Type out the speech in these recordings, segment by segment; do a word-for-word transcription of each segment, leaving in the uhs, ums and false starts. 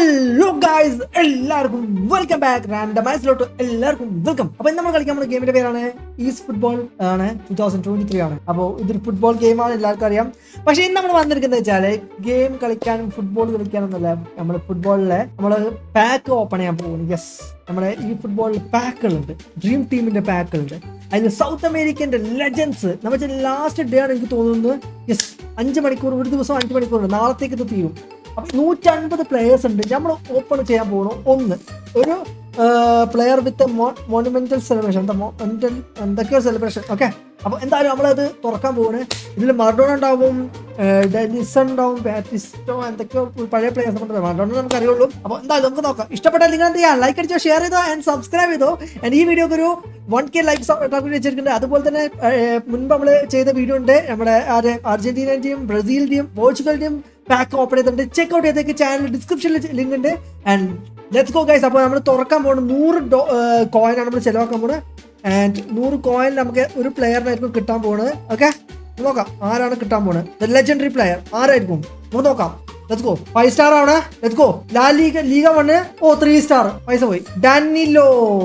Hello guys, എല്ലാവർക്കും welcome back റാൻഡമൈസ്ഡിലോട്ട് എല്ലാവർക്കും വെൽക്കം. അപ്പോൾ ഇന്ന് നമ്മൾ കളിക്കാൻ പോകുന്ന ഗെയിമിന്റെ പേരാണ് eFootball ആണ് twenty twenty-three ആണ്. അപ്പോൾ ഇതൊരു ഫുട്ബോൾ ഗെയിമാണ്, എല്ലാവർക്കും അറിയാം. പക്ഷേ ഇന്ന് നമ്മൾ വന്നിരിക്കുന്നത് വെച്ചാൽ ഗെയിം കളിക്കാനും ഫുട്ബോൾ കളിക്കാനൊന്നുമല്ല, നമ്മൾ ഫുട്ബോളിലെ നമ്മൾ പാക്ക് ഓപ്പൺ ചെയ്യാൻ പോകുന്നു. യെസ്, നമ്മുടെ ഈ ഫുട്ബോളിൽ പാക്കുകളുണ്ട്, ഡ്രീം ടീമിന്റെ പാക്കുകളുണ്ട്. അതിൽ സൗത്ത് അമേരിക്കൻ്റെ ലെജൻസ് നമ്മുടെ ലാസ്റ്റ് ഡേ ആണ് എനിക്ക് തോന്നുന്നത്. യെസ്, അഞ്ച് മണിക്കൂർ ഒരു ദിവസം അഞ്ച് മണിക്കൂറുണ്ട്, നാളത്തേക്ക് ഇത് തീരും. അപ്പം നൂറ്റി അൻപത് പ്ലെയേഴ്സ് ഉണ്ട്. നമ്മൾ ഓപ്പൺ ചെയ്യാൻ പോകണം ഒന്ന് ഒരു player with monumental celebration, monumental എന്തൊക്കെയോ സെലിബ്രേഷൻ. ഓക്കെ, അപ്പോൾ എന്തായാലും നമ്മളത് തുറക്കാൻ പോകുന്നത്. ഇതിൽ മറഡോണ ഉണ്ടാവും, ഡെനിസൺ ഉണ്ടാവും, ബാറ്റിസ്റ്റോ, എന്തൊക്കെയോ പഴയ പ്ലെയേഴ്സ് ഉണ്ട്. മറഡോണ നമുക്ക് അറിയുള്ളൂ. അപ്പോൾ എന്തായാലും നമുക്ക് നോക്കാം. ഇഷ്ടപ്പെട്ടാൽ നിങ്ങൾ എന്ത് ചെയ്യാം, ലൈക്ക് അടിച്ചോ, ഷെയർ ചെയ്തോ ആൻഡ് സബ്സ്ക്രൈബ് ചെയ്തോ. ആൻഡ് ഈ വീഡിയോക്ക് ഒരു വൺ കെ ലൈക്ക് ടാർഗറ്റ് വെച്ചിട്ടുണ്ട്. അതുപോലെ തന്നെ മുൻപ് നമ്മൾ ചെയ്ത വീഡിയോ ഉണ്ട്, നമ്മുടെ അർജന്റീനൻ്റെയും ബ്രസീലിൻ്റെയും പോർച്ചുഗലിൻ്റെയും പാക്ക് ഓപ്പൺ ചെയ്തിട്ടുണ്ട്. ചെക്ക് ഔട്ട് ചെയ്തേക്ക്, ചാനൽ ഡിസ്ക്രിപ്ഷനിൽ ലിങ്ക് ഉണ്ട്. And let's go guys. അപ്പോൾ നമ്മൾ തുറക്കാൻ പോകുന്നത് നൂറ് കോയിനാണ് നമ്മൾ ചിലവാക്കാൻ പോകുന്നത്. ആൻഡ് നൂറ് കോയിൻ നമുക്ക് ഒരു പ്ലെയറിനായിരിക്കും കിട്ടാൻ പോകുന്നത്. ഓക്കെ, നോക്കാം ആരാണ് കിട്ടാൻ പോകുന്നത്. ലെജൻഡറി പ്ലെയർ ആരായിരിക്കും നമുക്ക് നോക്കാം. Let's go. ഫൈവ് സ്റ്റാർ ആണ്. Let's go. La Liga Liga one. ഓ, ത്രീ സ്റ്റാർ. പൈസ പോയി. ഡാനിലോ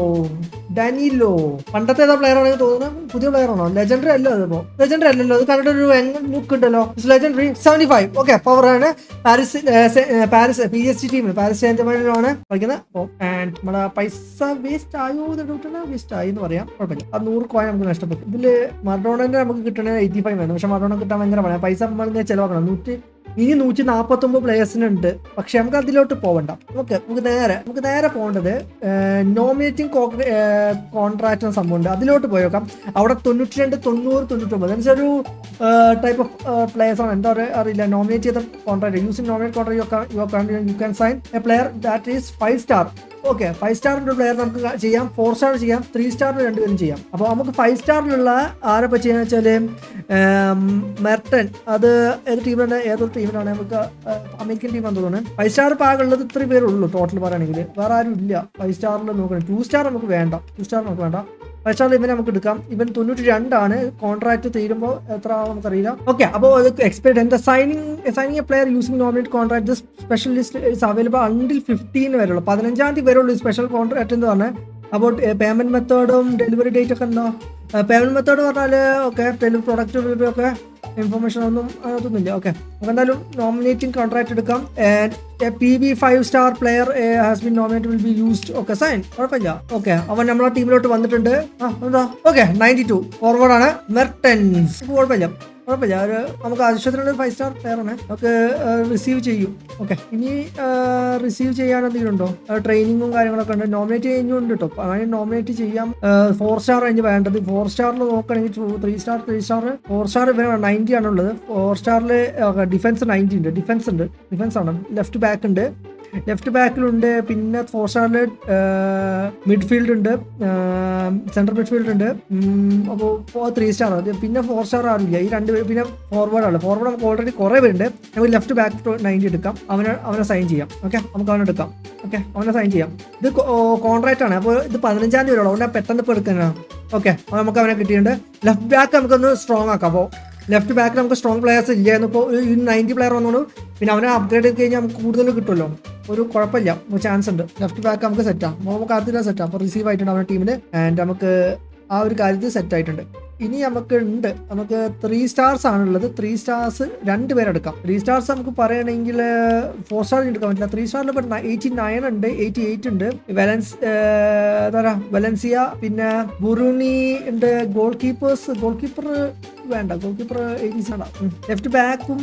ഡാനിലോ പണ്ടത്തെ ഏതാ പ്ലെയർ ആണെങ്കിൽ തോന്നുന്നത്. പുതിയ പ്ലെയർ ആണോ? ലെജൻഡറി അല്ലോ. അതിപ്പോ ലെജൻഡറി അല്ലല്ലോ, അത് കണ്ടിട്ട് ഒരു ലുക്ക് ഉണ്ടല്ലോ. Legendary seventy five. Okay, power ആണ്. Paris Paris P S G ടീമിൽ പാരീസ് സെന്റ്-ജെർമെയിനിലാണ് കളിക്കുന്നത്. അപ്പോൾ ആൻഡ് നമ്മുടെ പൈസ വേസ്റ്റ് ആയോ വേസ്റ്റ് ആയി എന്ന് പറയാം, കുഴപ്പമില്ല. അത് നൂറ് കോയിൻ നമുക്ക് നഷ്ടപ്പെട്ടു. ഇതിൽ മറഡോണന്റെ നമുക്ക് കിട്ടണത് എയ്റ്റി ഫൈവ് ആണ്. പക്ഷെ മറഡോണ കിട്ടാൻ ഭയങ്കര പണി. പൈസ നമ്മളിങ്ങനെ ചിലവാക്കണം. നൂറ്റി ഇനി നൂറ്റി നാൽപ്പത്തി ഒമ്പത് പ്ലേയേഴ്സിനുണ്ട്. പക്ഷെ നമുക്ക് അതിലോട്ട് പോകണ്ട. നമുക്ക് നമുക്ക് നേരെ നമുക്ക് നേരെ പോകേണ്ടത് നോമിനേറ്റിംഗ് കോൺട്രാക്ട് എന്ന സംഭവമുണ്ട്, അതിലോട്ട് പോയി നോക്കാം. അവിടെ തൊണ്ണൂറ്റി രണ്ട് തൊണ്ണൂറ് തൊണ്ണൂറ്റൊമ്പത് എന്നുവെച്ചൊരു ടൈപ്പ് ഓഫ് പ്ലേയേഴ്സ് ആണ്. എന്താ പറയുക അറിയില്ല. നോമിനേറ്റ് ചെയ്ത contract using nominate contract you can sign a player that is five star. Okay, five സ്റ്റാറിൻ്റെ പ്ലെയർ നമുക്ക് ചെയ്യാം, ഫോർ സ്റ്റാർ ചെയ്യാം, ത്രീ സ്റ്റാറിന് രണ്ടുപേരും ചെയ്യാം. അപ്പോൾ നമുക്ക് ഫൈവ് സ്റ്റാറിനുള്ള ആരെപ്പോൾ ചെയ്യാന്ന് വെച്ചാൽ മെർട്ടൻ, അത് ഏത് ടീമിലാണ് ഏതൊരു ടീമിലാണ് നമുക്ക് അമേരിക്കൻ ടീമാണെന്ന് തോന്നുന്നത്. ഫൈവ് സ്റ്റാർ ഇപ്പോൾ ആകുള്ളത് ഇത്രയും പേരുള്ളൂ ടോട്ടൽ പറയുകയാണെങ്കിൽ, വേറെ ആരും ഇല്ല. ഫൈവ് സ്റ്റാറിൽ നോക്കണം. ടു സ്റ്റാർ നമുക്ക് വേണ്ട, ടു സ്റ്റാർ നമുക്ക് വേണ്ട. ഫൈവ് സ്റ്റാറിൽ ഇവനെ നമുക്ക് എടുക്കാം. ഇവൻ തൊണ്ണൂറ്റി രണ്ടാണ്. കോൺട്രാക്ട് തീരുമ്പോൾ എത്ര ആവും നമുക്കറിയില്ല. ഓക്കെ, അപ്പോൾ അത് എക്സ്പെക്ട് എന്താ signing signing a player using nominate contract. This special list is available until fifteen വരെയുള്ളൂ, പതിനഞ്ചാം തീയതി വരെയുള്ളൂ ഈ സ്പെഷ്യൽ കോൺട്രാക്ട് എന്ന് പറഞ്ഞാൽ. അപ്പോൾ പേയ്മെന്റ് മെത്തേഡും ഡെലിവറി ഡേറ്റ് ഒക്കെ എന്താ പേയ്മെന്റ് മെത്തേഡ് പറഞ്ഞാൽ ഓക്കെ, ഡെലിവറി പ്രൊഡക്റ്റ് ഡെലിവറി ഒക്കെ ഇൻഫർമേഷൻ ഒന്നും അതൊന്നുമില്ല. ഓക്കെ, നമുക്ക് എന്തായാലും നോമിനേറ്റിംഗ് കോൺട്രാക്ട് എടുക്കാം. And P B five star player has been nominate will be used. Okay, sign, കുഴപ്പമില്ല. ഓക്കെ, അവൻ നമ്മളെ ടീമിലോട്ട് വന്നിട്ടുണ്ട്. ആ എന്താ ഓക്കെ, നയൻറ്റി ടു ഫോർവേഡാണ്. മെർട്ടൻസ് കുഴപ്പമില്ല കുഴപ്പമില്ല ഒരു നമുക്ക് ആവശ്യത്തിനുള്ള ഫൈവ് സ്റ്റാർ പ്ലെയർ ആണ്. നമുക്ക് റിസീവ് ചെയ്യും. ഓക്കെ, ഇനി റിസീവ് ചെയ്യാൻ എന്തെങ്കിലും ഉണ്ടോ? ട്രെയിനിങ്ങും കാര്യങ്ങളൊക്കെ ഉണ്ട്. നോമിനേറ്റ് ചെയ്യുന്നുണ്ട് കേട്ടോ. അങ്ങനെ നോമിനേറ്റ് ചെയ്യാം. ഫോർ സ്റ്റാർ കഴിഞ്ഞ് വേണ്ടത്. ഫോർ സ്റ്റാറിൽ നോക്കുകയാണെങ്കിൽ three star three star four star ഇവന് നയൻറ്റി ആണുള്ളത്. ഫോർ സ്റ്റാറിൽ ഡിഫൻസ് നയൻറ്റി ഉണ്ട്. ഡിഫൻസ് ഉണ്ട് ഡിഫൻസ് ആണ്. ലെഫ്റ്റ് ബാക്ക് ഉണ്ട്, ലെഫ്റ്റ് ബാക്കിലുണ്ട്. പിന്നെ ഫോർ സ്റ്റാറിൽ മിഡ്ഫീൽഡ് ഉണ്ട്, സെൻട്രൽ മിഡ്ഫീൽഡ് ഉണ്ട്. അപ്പോൾ ത്രീ സ്റ്റാർ. പിന്നെ ഫോർ സ്റ്റാർ ആരില്ല ഈ രണ്ട് പേര്. പിന്നെ ഫോർവേഡ് ആണ്. ഫോർവേഡ് നമുക്ക് ഓൾറെഡി കുറേ പേരുണ്ട്. നമുക്ക് ലെഫ്റ്റ് ബാക്ക് നയൻറ്റി എടുക്കാം. അവനെ അവനെ സൈൻ ചെയ്യാം. ഓക്കെ, നമുക്ക് അവനെ എടുക്കാം. ഓക്കെ, അവനെ സൈൻ ചെയ്യാം. ഇത് കോൺട്രാക്ട് ആണ്. അപ്പോൾ ഇത് പതിനഞ്ചാം തീയതി വരുള്ളൂ. അവനെ പെട്ടെന്ന് ഇപ്പോൾ എടുക്കാനാണ്. ഓക്കെ, അപ്പോൾ നമുക്ക് അവനെ കിട്ടിയിട്ടുണ്ട്. ലെഫ്റ്റ് ബാക്ക് നമുക്കൊന്ന് സ്ട്രോങ് ആക്കാം. അപ്പോൾ ലെഫ്റ്റ് ബാക്കിൽ നമുക്ക് സ്ട്രോങ് പ്ലെയേഴ്സ് ഇല്ലായിരുന്നു. ഇപ്പോൾ ഈ നയൻറ്റി പ്ലെയർ വന്നോളൂ. പിന്നെ അവനെ അപ്ഗ്രേഡ് ചെയ്ത് കഴിഞ്ഞാൽ നമുക്ക് കൂടുതൽ കിട്ടുമല്ലോ. ഒരു കുഴപ്പമില്ല, ചാൻസ് ഉണ്ട്. ലെഫ്റ്റ് ബാക്ക് നമുക്ക് സെറ്റാം. നമുക്ക് ആദ്യത്തെ സെറ്റാം. അപ്പോൾ റിസീവ് ആയിട്ടുണ്ട് അവരുടെ ടീമിൽ. ആൻഡ് നമുക്ക് ആ ഒരു കാര്യത്തിൽ സെറ്റ് ആയിട്ടുണ്ട്. ഇനി നമുക്ക് ഉണ്ട് നമുക്ക് ത്രീ സ്റ്റാർസ് ആണുള്ളത്. ത്രീ സ്റ്റാർസ് രണ്ട് പേരെടുക്കാം. ത്രീ സ്റ്റാർസ് നമുക്ക് പറയുകയാണെങ്കിൽ ഫോർ സ്റ്റാർ എടുക്കാൻ പറ്റില്ല. ത്രീ സ്റ്റാറിൽ ഇപ്പോൾ എയ്റ്റി നയൻ ഉണ്ട്, എയ്റ്റി എയ്റ്റ് ഉണ്ട്. വെലൻസ് എന്താ പറയുക വെലൻസിയ, പിന്നെ ബുറൂണി ഉണ്ട്. ഗോൾ കീപ്പേഴ്സ് ഗോൾ കീപ്പർ വേണ്ട, ഗോൾ കീപ്പർ എയ്റ്റി വേണ്ട. ലെഫ്റ്റ് ബാക്കും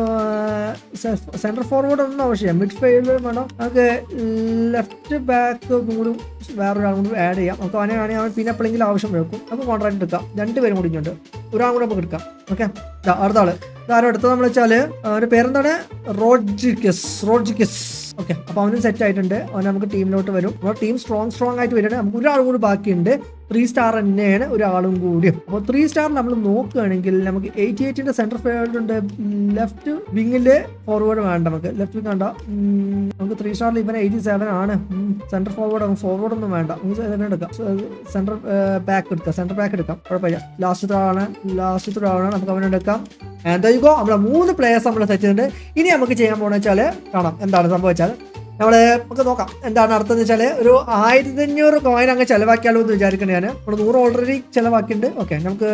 സെൻട്രൽ ഫോർവേഡ് ഒന്നും ആവശ്യമില്ല. മിഡ് ഫീൽഡ് വേണം. നമുക്ക് ലെഫ്റ്റ് ബാക്ക് കൂടി വേറൊരാളും കൂടി ആഡ് ചെയ്യാം. നമുക്ക് അവനെ വേണമെങ്കിൽ അവൻ പിന്നെ എപ്പോഴെങ്കിലും ആവശ്യം വെക്കും. നമുക്ക് കോൺട്രാക്ട് എടുക്കാം. രണ്ട് പേരും കൂടി ഇങ്ങോട്ട് ഒരാൾ കൂടെ നമുക്ക് എടുക്കാം. ഓക്കെ, അടുത്ത ആള് ഇതാരോ എടുത്തത് നമ്മൾ വെച്ചാൽ അവൻ്റെ പേരെന്താണ്? റോഡ്ജിക്കസ് റോഡ്ജിക്കസ് ഓക്കെ, അപ്പോൾ അവനും സെറ്റ് ആയിട്ടുണ്ട്. അവൻ നമുക്ക് ടീമിലോട്ട് വരും. നമ്മുടെ ടീം സ്ട്രോങ് സ്ട്രോങ് ആയിട്ട് വരുന്നത്. നമുക്ക് ഒരാളും കൂടി ബാക്കിയുണ്ട്. ത്രീ സ്റ്റാർ തന്നെയാണ് ഒരാളും കൂടിയും. അപ്പോൾ ത്രീ സ്റ്റാർ നമ്മൾ നോക്കുകയാണെങ്കിൽ നമുക്ക് എയ്റ്റി എയ്റ്റിൻ്റെ സെൻട്രൽ ഫീൽഡ് ഉണ്ട്. ലെഫ്റ്റ് വിങ്ങിൽ ഫോർവേഡ് വേണ്ട. നമുക്ക് ലെഫ്റ്റ് വിങ് വേണ്ട. നമുക്ക് ത്രീ സ്റ്റാറിൽ ഇവൻ എയ്റ്റി സെവൻ ആണ്. സെൻട്രൽ ഫോർവേഡ് ഫോർവേഡ് ഒന്നും വേണ്ട. നമുക്ക് എടുക്കാം. സെൻട്രൽ ബാക്ക് എടുക്കാം. സെൻട്രൽ ബാക്ക് എടുക്കാം, കുഴപ്പമില്ല. ലാസ്റ്റ് ആണ് ലാസ്റ്റ് ആണ് നമുക്ക് അവനെ എടുക്കാം. എന്താ നമ്മളെ മൂന്ന് പ്ലേയേഴ്സ് നമ്മൾ സെറ്റ് ചെയ്തിട്ടുണ്ട്. ഇനി നമുക്ക് ചെയ്യാൻ പോകുന്ന വെച്ചാൽ കാണാം എന്താണ് സംഭവിച്ചാൽ നമ്മള് നമുക്ക് നോക്കാം എന്താണ് അർത്ഥം എന്ന് വെച്ചാൽ ഒരു ആയിരത്തി അഞ്ഞൂറ് കോയിൻ അങ്ങ് ചെലവാക്കിയാലോ എന്ന് വിചാരിക്കണേ. ഞാൻ നമ്മൾ നൂറ് ഓൾറെഡി ചെലവാക്കിയിട്ടുണ്ട്. ഓക്കെ, നമുക്ക്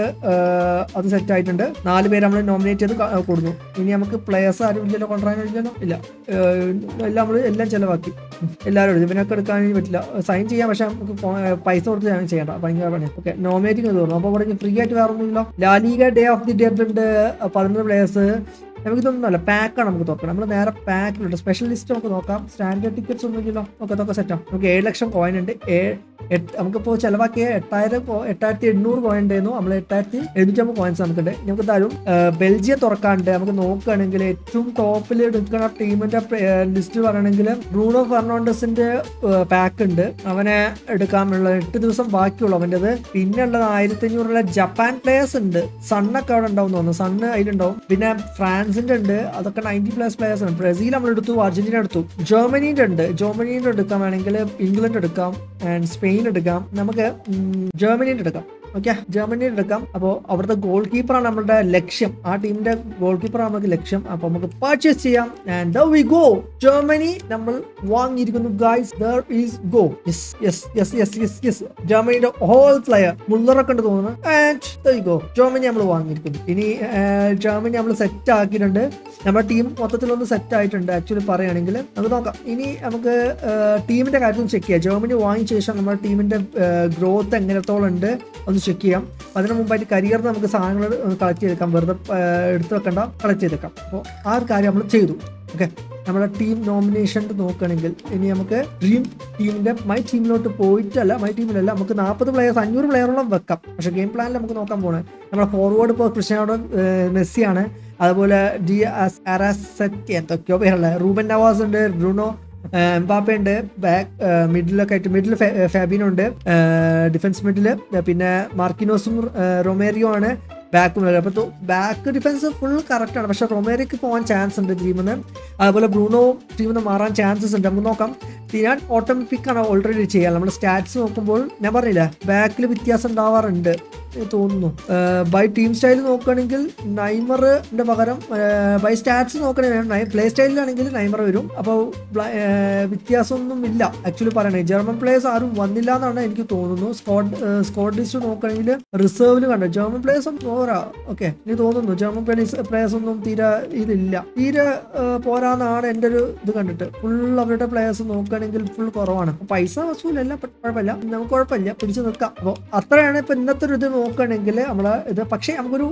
അത് സെറ്റ് ആയിട്ടുണ്ട്. നാല് പേര് നമ്മൾ നോമിനേറ്റ് ചെയ്ത് കൊടുത്തു. ഇനി നമുക്ക് പ്ലേയേഴ്സ് ആരും ഇല്ലല്ലോ, കൊണ്ടുവരാൻ ഇല്ലല്ലോ, ഇല്ല, എല്ലാം നമ്മൾ എല്ലാം ചെലവാക്കി. എല്ലാവരും ഇതിനൊക്കെ എടുക്കാൻ പറ്റില്ല, സൈൻ ചെയ്യാം, പക്ഷെ നമുക്ക് പൈസ കൊടുത്ത് ഞാൻ ചെയ്യണ്ട, ഭയങ്കര പണി. ഓക്കെ, നോമിനേറ്റിംഗ് തോന്നുന്നു. അപ്പോൾ ഇവിടെ ഫ്രീ ആയിട്ട് വേറെ ഒന്നുമില്ല. La Liga day of the dead ഉണ്ട്, പതിനൊന്ന് പ്ലേയേഴ്സ്. നമുക്കിതൊന്നുമല്ല, പാക്കാണ് നമുക്ക് നോക്കണം. നമ്മൾ നേരെ പാക്കിലുണ്ട്. സ്പെഷ്യൽ ലിസ്റ്റ് നമുക്ക് നോക്കാം. സ്റ്റാൻഡേർഡ് ടിക്കറ്റ്സ് ഒന്നുമില്ലല്ലോ. ഓക്കെ, അതൊക്കെ സെറ്റാം. നമുക്ക് ഏഴ് ലക്ഷം കോയിൻ ഉണ്ട്. ഏഴ് എട്ട് നമുക്കിപ്പോൾ ചിലവാക്കിയ എട്ടായിരം എട്ടായിരത്തി എണ്ണൂറ് കോയിൻ ഉണ്ടായിരുന്നു. നമ്മൾ എട്ടായിരത്തി എഴുന്നൂറ്റമ്പത് കോയിൻസ് നമുക്കുണ്ട്. നമുക്ക് എന്തായാലും ബെൽജിയം തുറക്കാണ്ട് നമുക്ക് നോക്കുകയാണെങ്കിൽ ഏറ്റവും ടോപ്പിൽ എടുക്കുന്ന ടീമിന്റെ ലിസ്റ്റ് പറയണമെങ്കിൽ ബ്രൂണോ ഫെർണാണ്ടസിന്റെ പാക്ക് ഉണ്ട്. അവനെ എടുക്കാനുള്ള എട്ട് ദിവസം ബാക്കിയുള്ളൂ അവൻ്റെത്. പിന്നെ ഉള്ളത് ആയിരത്തി അഞ്ഞൂറുള്ള ജപ്പാൻ പ്ലേയേഴ്സ് ഉണ്ട്. സണ്ണൊക്കെ അവിടെ ഉണ്ടാവും തോന്നുന്നു. സണ്ണ് അതിലുണ്ടാവും. പിന്നെ ഫ്രാൻസിന്റെ ഉണ്ട്. അതൊക്കെ നയൻറ്റി പ്ലസ് പ്ലേയേഴ്സ് ആണ്. ബ്രസീൽ നമ്മൾ എടുത്തു, അർജന്റീന എടുത്തു. ജർമ്മനീന്റെ ഉണ്ട്. ജർമ്മനീന്റെ എടുക്കാൻ വേണമെങ്കിൽ ഇംഗ്ലണ്ട് എടുക്കാം, ആൻഡ് സ്പെയിൻ എടുക്കാം. നമുക്ക് ജർമ്മനീന്റെ എടുക്കാം. ഓക്കെ, ജർമ്മനി എടുക്കാം. അപ്പോൾ അവിടുത്തെ ഗോൾ കീപ്പറാണ് നമ്മളുടെ ലക്ഷ്യം. ആ ടീമിന്റെ ഗോൾ കീപ്പറാണ് നമുക്ക് ലക്ഷ്യം. അപ്പോൾ നമുക്ക് പർച്ചേസ് ചെയ്യാം. And there we go. Germany നമ്മൾ വാങ്ങിയിരിക്കുന്നു guys. there is go. yes yes yes yes yes yes ജർമ്മനിയുടെ ഹോൾ പ്ലെയർ മുള്ളറൊക്കെ ഉണ്ട് തോന്നുന്നു. And there you go. Germany നമ്മൾ വാങ്ങിയിരിക്കുന്നു. ഇനി ജർമ്മനി നമ്മൾ സെറ്റ് ആക്കിയിട്ടുണ്ട്. നമ്മുടെ ടീം മൊത്തത്തിലൊന്ന് സെറ്റ് ആയിട്ടുണ്ട് ആക്ച്വലി പറയുകയാണെങ്കിൽ. നമുക്ക് നോക്കാം. ഇനി നമുക്ക് ടീമിന്റെ കാര്യം ചെക്ക് ചെയ്യാം. ജർമ്മനി വാങ്ങിയ ശേഷം നമ്മുടെ ടീമിന്റെ ഗ്രോത്ത് എങ്ങനത്തോളം ഉണ്ട് ഒന്ന് ചെക്ക് ചെയ്യാം. അതിന് മുമ്പായിട്ട് കരിയറിന് നമുക്ക് സാധനങ്ങൾ കളക്ട് ചെയ്തെടുക്കാം. വെറുതെ എടുത്തു വെക്കണ്ട, കളക്ട് ചെയ്തെടുക്കാം. അപ്പോൾ ആ ഒരു കാര്യം നമ്മൾ ചെയ്തു. ഓക്കെ, നമ്മുടെ ടീം നോമിനേഷൻ നോക്കുകയാണെങ്കിൽ ഇനി നമുക്ക് ഡ്രീം ടീമിന്റെ മൈ ടീമിലോട്ട് പോയിട്ടല്ല, മൈ ടീമിലല്ല, നമുക്ക് നാൽപ്പത് പ്ലെയേഴ്സ് അഞ്ഞൂറ് പ്ലെയറോളം വെക്കാം. പക്ഷെ ഗെയിം പ്ലാനിൽ നമുക്ക് നോക്കാൻ പോകുന്നത് നമ്മുടെ ഫോർവേഡ് ഇപ്പോൾ ക്രിസ്ത്യാനോ മെസ്സിയാണ്. അതുപോലെ ഡി അറാസെറ്റി എന്തൊക്കെയോ പേരുള്ള റൂബൻ നവാസ് ഉണ്ട്, ബ്രൂണോ എംബാപ്പെ ഉണ്ട്, ബാക്ക് മിഡിലൊക്കെ ആയിട്ട് മിഡിൽ ഫാബിനോ ഉണ്ട്, ഡിഫൻസ് മിഡില് പിന്നെ മാർക്കിനോസും റൊമേറിയോ ആണ് ബാക്കും. അപ്പോൾ ബാക്ക് ഡിഫൻസ് ഫുൾ കറക്റ്റ് ആണ്. പക്ഷെ റൊമേറിയോക്ക് പോകാൻ ചാൻസ് ഉണ്ട് ടീമിൽ നിന്ന്. അതുപോലെ ബ്രൂണോ ടീമിൽ നിന്ന് മാറാൻ ചാൻസസ് ഉണ്ട്. നമുക്ക് നോക്കാം. ഞാൻ ഓട്ടോമാറ്റിക്കാണ് ഓൾറെഡി ചെയ്യാൻ. നമ്മൾ സ്റ്റാറ്റ്സ് നോക്കുമ്പോൾ ഞാൻ പറഞ്ഞില്ല ബാക്കിൽ വ്യത്യാസം ഉണ്ടാവാറുണ്ട് തോന്നുന്നു. ബൈ ടീം സ്റ്റൈൽ നോക്കുകയാണെങ്കിൽ നൈമറിന്റെ പകരം ബൈ സ്റ്റാറ്റ്സ് നോക്കണമെങ്കിൽ പ്ലേ സ്റ്റൈലിലാണെങ്കിൽ നൈമർ വരും. അപ്പോൾ വ്യത്യാസമൊന്നും ഇല്ല ആക്ച്വലി പറയണേ. ജർമ്മൻ പ്ലേയേഴ്സ് ആരും വന്നില്ല എന്നാണ് എനിക്ക് തോന്നുന്നു. സ്കോഡ് സ്കോഡ് ലിസ്റ്റ് നോക്കുകയാണെങ്കിൽ റിസർവിൽ കണ്ടു ജർമ്മൻ പ്ലേയേഴ്സും പോരാ. ഓക്കെ, എനിക്ക് തോന്നുന്നു ജർമ്മൻ പ്ലേയേഴ്സ് ഒന്നും തീരെ ഇതില്ല, തീരെ പോരാന്നാണ് എൻ്റെ ഒരു ഇത് കണ്ടിട്ട്. ഫുൾ അവരുടെ പ്ലേയേഴ്സ് നോക്കുകയാണെങ്കിൽ ഫുൾ കുറവാണ്. പൈസ വസൂലല്ല, കുഴപ്പമില്ല, നമുക്ക് കുഴപ്പമില്ല, പിടിച്ചു നിൽക്കാം. അപ്പോൾ അത്രയാണ് ഇപ്പൊ ഇന്നത്തെ ഒരു ഇത് നോക്കുകയാണെങ്കിൽ നമ്മള് ഇത്. പക്ഷേ നമുക്കൊരു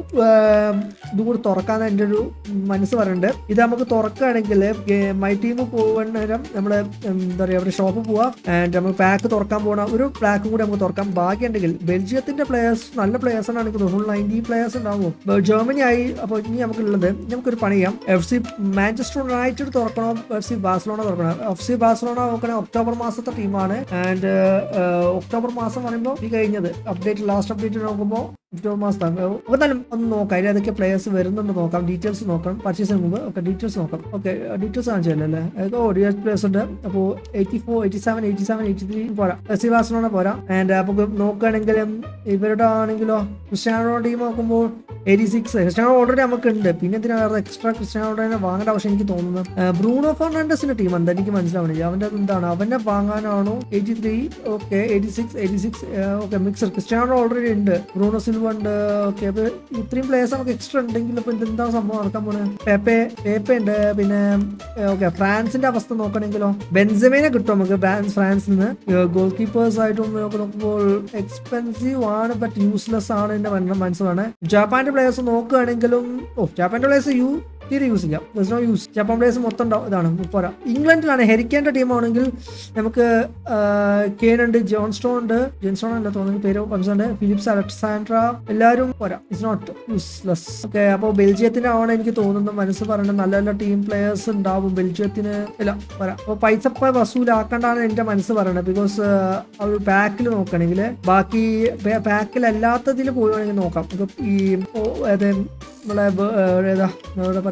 ഇത് കൂടി തുറക്കാൻ എൻ്റെ ഒരു മനസ്സ് പറയുന്നുണ്ട്. ഇത് നമുക്ക് തുറക്കുകയാണെങ്കിൽ മൈ ടീം പോകുന്ന നേരം നമ്മള് എന്താ പറയുക ഒരു ഷോപ്പ് പോവാ, ആൻഡ് നമ്മൾ പാക്ക് തുറക്കാൻ പോകണം. ഒരു പാക്കും കൂടി നമുക്ക് തുറക്കാം. ഭാഗ്യമുണ്ടെങ്കിൽ ബെൽജിയത്തിന്റെ പ്ലേയേഴ്സ് നല്ല പ്ലേയേഴ്സ് ആണ് എനിക്ക് ഫുൾ നയൻറ്റി പ്ലേയേഴ്സ് ഉണ്ടാവും. ജർമ്മനി ആയി. അപ്പോൾ ഇനി നമുക്കുള്ളത് നമുക്കൊരു പണി ചെയ്യാം. എഫ് സി മാഞ്ചസ്റ്റർ യുണൈറ്റഡ് തുറക്കണം, എഫ് സി ബാഴ്സലോണ തുറക്കണം. എഫ് സി ബാഴ്സലോണ നോക്കണേ ഒക്ടോബർ മാസത്തെ ടീമാണ്. ആൻഡ് ഒക്ടോബർ മാസം പറയുമ്പോൾ ഈ കഴിഞ്ഞത് അപ്ഡേറ്റ് ലാസ്റ്റ് അപ്ഡേറ്റ് നോക്കുമ്പോൾ ഒക്ടോബർ മാസത്താണ്. അപ്പോൾ എന്നാലും ഒന്ന് നോക്കാം അതിൽ ഏതൊക്കെ പ്ലേയേഴ്സ് വരുന്നുണ്ട് നോക്കാം. ഡീറ്റെയിൽസ് നോക്കാം. പർച്ചേസിന് മുമ്പ് ഓക്കെ ഡീറ്റെയിൽസ് നോക്കാം. ഓക്കെ ഡീറ്റെയിൽസ് കാണിച്ചല്ലേ അല്ലേ? ഓ ഡി എസ് പ്ലേയേഴ്സ് ഉണ്ട്. അപ്പോൾ eighty four eighty seven eighty seven eighty three പോരാ, എഫ് സി ബാഴ്സലോണ പോരാ. ആൻഡ് അപ്പോൾ നോക്കുകയാണെങ്കിലും ഇവരുടെ ആണെങ്കിലോ ക്രിസ്ത്യാനോ ടീം നോക്കുമ്പോൾ എയ്റ്റി സിക്സ് ക്രിസ്ത്യാനോ ഓൾറെഡി നമുക്ക് ഉണ്ട്. പിന്നെ എന്തിനാണ് എക്സ്ട്രാ ക്രിസ്ത്യാനോടെ വാങ്ങേണ്ട ആവശ്യം എനിക്ക് തോന്നുന്നത്. ബ്രൂണോ ഫെർണാണ്ടസിന്റെ ടീം എന്താ എനിക്ക് മനസ്സിലാവണില്ല. അവന്റെ എന്താണ് അവനെ വാങ്ങാനാണോ? Eighty three okay eighty six eighty six okay mixer Cristiano already ഉണ്ട്. ബ്രൂണോ സിൽവ ഉണ്ട്. ഓക്കെ, അപ്പൊ ഇത്രയും പ്ലേയേഴ്സ് നമുക്ക് എക്സ്ട്രാ ഉണ്ടെങ്കിൽ ഇപ്പൊ എന്താണ് സംഭവം നടക്കാൻ പോണേ? പേപ്പെ പേപ്പെ ഉണ്ട്. പിന്നെ ഓക്കെ ഫ്രാൻസിന്റെ അവസ്ഥ നോക്കണമെങ്കിലോ ബെൻസമേനെ കിട്ടും നമുക്ക് ഫ്രാൻസിൽ നിന്ന്. ഗോൾ കീപ്പേഴ്സ് ആയിട്ടും നോക്കുമ്പോൾ എക്സ്പെൻസീവ് ആണ്, ബട്ട് യൂസ്ലെസ് ആണ് എന്റെ മനസ്സിലാണ്. ജപ്പാന്റെ പ്ലേയേഴ്സ് നോക്കുകയാണെങ്കിലും ഓ ജപ്പാന്റെ പ്ലേയേഴ്സ് യു തീരെ യൂസ് ഇല്ല. No use. ജപ്പാൻ പ്ലേയേഴ്സ് മൊത്തം ഇതാണ് പോരാ. ഇംഗ്ലണ്ടിലാണ് ഹെരിക്കേന്റെ ടീമാണെങ്കിൽ നമുക്ക് കെയ്ൻ ഉണ്ട്, ജോൺ സ്റ്റോൺ ഉണ്ട്, ജോൺ സ്റ്റോൺ അല്ല തോന്നുന്നു പേര് ഉണ്ട്, ഫിലിപ്സ് അലക്സാൻഡ്ര, എല്ലാവരും പോരാ. It's not useless. ഓക്കെ, അപ്പോൾ ബെൽജിയത്തിന്റെ ആണ് എനിക്ക് തോന്നുന്നു മനസ്സ് പറയുന്നത്. നല്ല നല്ല ടീം പ്ലേയേഴ്സ് ഉണ്ടാവും ബെൽജിയത്തിന്. ഇല്ല പോരാ. അപ്പോൾ പൈസ വസൂലാക്കേണ്ടാണ് എന്റെ മനസ്സ് പറയുന്നത്. ബിക്കോസ് അവർ പാക്കിൽ നോക്കുകയാണെങ്കിൽ ബാക്കി പാക്കിൽ അല്ലാത്തതിൽ പോവുകയാണെങ്കിൽ നോക്കാം. ഈ നമ്മളെ ഏതാ എന്താ പറയാ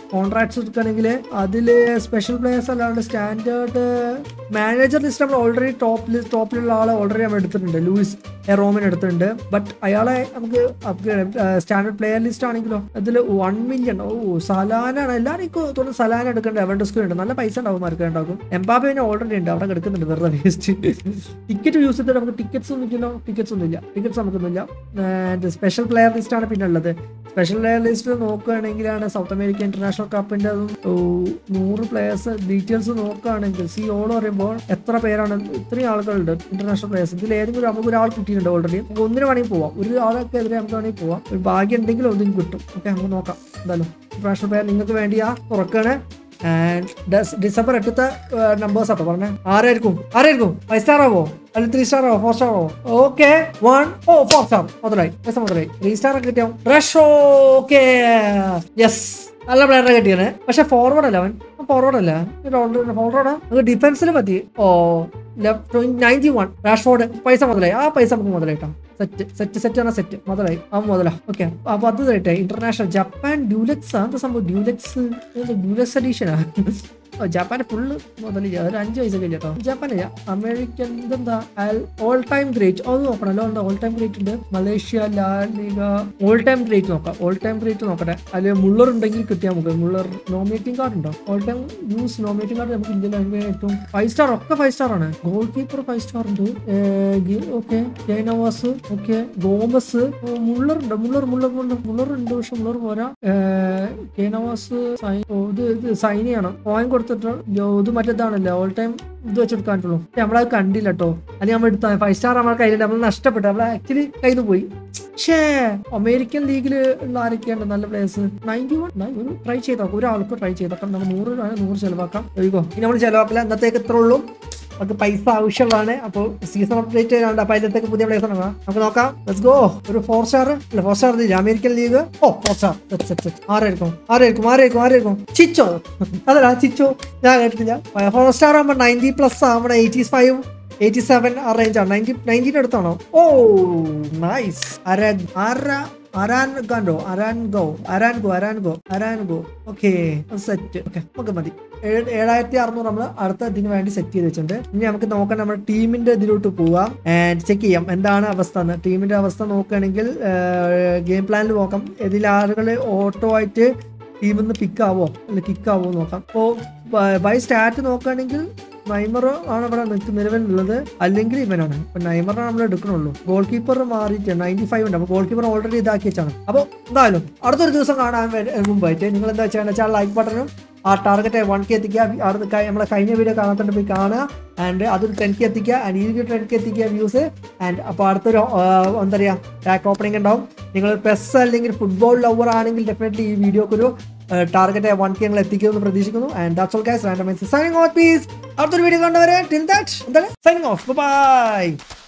കോൺട്രാക്ട്സ് എടുക്കുകയാണെങ്കിൽ അതിൽ സ്പെഷ്യൽ പ്ലേയേഴ്സ് അല്ലാണ്ട് സ്റ്റാൻഡേർഡ് മാനേജർ ലിസ്റ്റ് നമ്മൾ ഓൾറെഡി ടോപ്പിൽ ടോപ്പിലുള്ള ആളെ ഓൾറെഡി നമ്മൾ എടുത്തിട്ടുണ്ട്. ലൂയിസ് എറോമിൻ എടുത്തിട്ടുണ്ട്. ബട്ട് അയാളെ നമുക്ക് സ്റ്റാൻഡേർഡ് പ്ലെയർ ലിസ്റ്റ് ആണെങ്കിലോ അതിൽ വൺ മില്യൺ ഓ സലാനാണ്. എല്ലാവരും തോന്നുന്നു സലാന എടുക്കേണ്ട എവൻഡസ്കോ ഉണ്ട്. നല്ല പൈസ ഉണ്ടാവും മാർക്ക് ഉണ്ടാക്കും. എംബാബേനെ ഓൾറെഡി ഉണ്ട്, അവിടെ എടുക്കുന്നുണ്ട് വെറുതെ വേസ്റ്റ്. ടിക്കറ്റ് യൂസ് ചെയ്തിട്ട് നമുക്ക് ടിക്കറ്റ്സ് ഒന്നും ഇല്ലല്ലോ. ടിക്കറ്റ്സ് ഒന്നും ഇല്ല ടിക്കറ്റ്സ് നമുക്കൊന്നുമില്ല. സ്പെഷ്യൽ പ്ലെയർ ലിസ്റ്റ് ആണ് പിന്നെ ഉള്ളത്. സ്പെഷ്യൽ പ്ലെയർ ലിസ്റ്റ് നോക്കുകയാണെങ്കിലാണ് സൗത്ത് അമേരിക്ക ഇന്റർനാഷണൽ കപ്പിന്റെ അതും നൂറ് പ്ലെയേഴ്സ് ഡീറ്റെയിൽസ് നോക്കുകയാണെങ്കിൽ സി ഓൾ പറയുമ്പോൾ എത്ര പേരാണ്, ഇത്രയും ആളുകളുണ്ട് ഇന്റർനാഷണൽ പ്ലെയേഴ്സ്. ഇതിൽ ഏതെങ്കിലും നമുക്ക് ഒരാൾ കിട്ടിയിട്ടുണ്ട് ഓൾറെഡി. ഒന്നിന് വേണമെങ്കിൽ പോവാം, ഒരു ആളൊക്കെ എതിരെ നമുക്ക് വേണമെങ്കിൽ പോവാം. ഒരു ഭാഗ്യം ഉണ്ടെങ്കിൽ ഒന്നും കിട്ടും. ഓക്കെ, നമുക്ക് നോക്കാം. എന്തായാലും ഇന്റർനാഷണൽ പ്ലെയർ നിങ്ങൾക്ക് വേണ്ടിയാ തുറക്കാണ്. ആൻഡ് ഡിസംബർ എട്ടത്തെ നമ്പേഴ്സ് ആട്ടോ പറഞ്ഞേ. ആരായിരിക്കും ആരായിരിക്കും ഫൈവ് സ്റ്റാർ ആവോ അല്ലെങ്കിൽ ത്രീ സ്റ്റാർ ആവോ ഫോർ സ്റ്റാർ ആവോ? ഓക്കെ വൺ ഓ ഫോർ സ്റ്റാർ മുതലായി പൈസ മുതലായി. ത്രീ സ്റ്റാർ ഒക്കെ കിട്ടിയോ? റഷ് ഓക്കെ യെസ് നല്ല പ്ലെയറിനെ കിട്ടിയാണ്. പക്ഷെ ഫോർവേഡ് അല്ല, അവൻ ഫോർവേഡ് അല്ല ഫോർവേഡാ. നമുക്ക് ഡിഫൻസിൽ മതി. ഓ ലെഫ്റ്റ് നയൻറ്റി വൺ റാഷ്ഫോർഡ് പൈസ മുതലായി. ആ പൈസ നമുക്ക് മുതലായിട്ടാ. സെറ്റ് സെറ്റ് സെറ്റ് ആണ് സെറ്റ് മുതലായി. ആ മുതലാ. ഓക്കെ അപ്പൊ അത് തരട്ടെ. ഇന്റർനാഷണൽ ജപ്പാൻ ഡ്യൂലക്സ് എന്താ സംഭവം? ഡ്യൂലക്സ് ഡ്യൂലക്സ് എഡീഷനാ. ജപ്പാൻ ഫുള്ള് മുതലില്ല. ഒരു അഞ്ച് പൈസ ഇല്ല കേട്ടോ. ജപ്പാനില്ല. അമേരിക്കൻ ഇതെന്താ ഓൾ ടൈം ഗ്രേറ്റ് അത് നോക്കണല്ലോ. എന്താ ഓൾ ടൈം ഗ്രേറ്റ് ഉണ്ട്. Malaysia la liga all time great നോക്കാം. ഓൾ ടൈം ഗ്രേറ്റ് നോക്കട്ടെ. അതിൽ മുള്ളർ ഉണ്ടെങ്കിൽ കിട്ടിയാൽ നമുക്ക്. മുള്ളർ നോമിനേറ്റിംഗ് കാർഡ് ഉണ്ടോ? All time use nominating card നമുക്ക് ഇന്ത്യയിൽ ഏറ്റവും ഫൈവ് സ്റ്റാർ ഒക്കെ ഫൈവ് സ്റ്റാർ ആണ്. ഗോൾ കീപ്പർ ഫൈവ് സ്റ്റാർ ഉണ്ട്. ഓക്കെ ജൈനവാസ് ഓക്കെ ഗോമസ് മുള്ളർ ഉണ്ട്. മുള്ളർ മുള്ളർ മുള്ളർ മുള്ളർ ഉണ്ട്. പക്ഷെ മുള്ളർ പോരാ. ജൈനവാസ് ഇത് സൈനിയാണ്. പോയിന്റ് കൊടുത്തിട്ട് ഇത് മറ്റേതാണല്ലോ ഓൾ ടൈം ഇത് വെച്ചെടുക്കാൻ പറ്റുള്ളൂ. നമ്മളത് കണ്ടില്ല കേട്ടോ. അല്ലെങ്കിൽ നമ്മൾ എടുത്ത ഫൈവ് സ്റ്റാർ നമ്മളെ കയ്യിൽ നമ്മൾ നഷ്ടപ്പെട്ടു. നമ്മൾ ആക്ച്വലി കയ്യിൽ പോയി. ഷേ അമേരിക്കൻ ലീഗിൽ ഉള്ള ആരൊക്കെയാണ് നല്ല പ്ലേയേഴ്സ്? നയൻറ്റി വൺ ഒരു ട്രൈ ചെയ്തോക്കാം. ഒരാൾക്ക് ട്രൈ ചെയ്തോക്കാം. നമ്മൾ നൂറ് നൂറ് ചെലവാക്കാം. ഒഴിക്കോ ഇനി നമ്മൾ ചെലവാക്കില്ല. ഇന്നത്തേക്ക് ഇത്ര ഉള്ളൂ. നമുക്ക് പൈസ ആവശ്യമുള്ളതാണ്. അപ്പോൾ സീസൺ അപ്ഡേറ്റ് ചെയ്യാണ്ട് അപ്പൊ അതിലത്തേക്ക് പുതിയ പ്ലേയേഴ്സ് ആണ്. നമുക്ക് നോക്കാം. Let's go. ഒരു ഫോർ സ്റ്റാർ അല്ല ഫോർ സ്റ്റാർ ഇല്ല അമേരിക്കൻ ലീഗ്. ഓ four star set set set ആരായിരിക്കും ആരായിരിക്കും ആരായിരിക്കും ആരായിരിക്കും ചിച്ചോ അതല്ല ചിച്ചോ ഞാൻ കേട്ടിട്ടില്ല. ഫോർ സ്റ്റാർ ആകുമ്പോൾ നയൻറ്റി പ്ലസ് ആവണം. എയ്റ്റി ഫൈവ് എയ്റ്റി സെവൻ ആ റേഞ്ച് ആണ്. നയൻറ്റി നയൻറ്റീൻ്റെ അടുത്താണോ? ഓ നൈസ്. അര അര Arango Arango Arango Arango Arango okay set. Okay നമുക്ക് മതി. ഏഴായിരത്തി അറുന്നൂറ് നമ്മൾ അടുത്ത ഇതിന് വേണ്ടി സെറ്റ് ചെയ്ത് വെച്ചിട്ടുണ്ട്. ഇനി നമുക്ക് നോക്കാം നമ്മുടെ ടീമിന്റെ ഇതിലോട്ട് പോവാം ആൻഡ് ചെക്ക് ചെയ്യാം എന്താണ് അവസ്ഥ എന്ന്. ടീമിന്റെ അവസ്ഥ നോക്കുകയാണെങ്കിൽ ഗെയിം പ്ലാനിൽ നോക്കാം. ഇതിൽ ആളുകൾ ഓട്ടോ ആയിട്ട് ടീമിൽ നിന്ന് പിക്ക് ആവോ അല്ല കിക്ക് ആവോ നോക്കാം. അപ്പോൾ ബൈ സ്റ്റാറ്റ് നോക്കുകയാണെങ്കിൽ നൈമർ ആണ് ഇവിടെ നിലവിലുള്ളത്, അല്ലെങ്കിൽ ഇവനാണ്. അപ്പൊ നൈമറിനെ നമ്മൾ എടുക്കണുള്ളൂ. ഗോൾ കീപ്പർ മാറിയിട്ട് നയൻറ്റി ഫൈവ് ഉണ്ട്. അപ്പൊ ഗോൾ കീപ്പർ ഓൾറെഡി ഇതാക്കി വെച്ചാണ്. അപ്പോൾ എന്തായാലും അടുത്തൊരു ദിവസം കാണാൻ മുമ്പായിട്ട് നിങ്ങൾ എന്താ വെച്ചാൽ വെച്ചാൽ ലൈക്ക് ബട്ടണും ആ ടാർഗറ്റ് വൺ കെ എത്തിക്കുക. അവിടെ നമ്മളെ കഴിഞ്ഞ വീഡിയോ കാണാത്തോണ്ട് പോയി കാണുക. ആൻഡ് അതൊരു ടെൻ കെ എത്തിക്കുക. ആൻഡ് ഈ വീഡിയോ ടെൻ കെ എത്തിക്കുക വ്യൂസ്. ആൻഡ് അപ്പോൾ അടുത്തൊരു എന്താ പറയുക ടാക്ക് ഓപ്പണിംഗ് ഉണ്ടാവും. നിങ്ങൾ പെസ് അല്ലെങ്കിൽ ഫുട്ബോൾ ലവർ ആണെങ്കിൽ ഡെഫിനറ്റ്ലി ഈ വീഡിയോക്ക് ഒരു ടാർഗറ്റ് വൺ കെ ഞങ്ങൾ എത്തിക്കുമെന്ന് പ്രതീക്ഷിക്കുന്നു. And that's all guys. Randomized signing off. Please അടുത്തൊരു വീഡിയോ കണ്ടുവരെ ടിൽ ദാറ്റ് എന്താണ് സൈനിങ് ഓഫ്. ബൈ.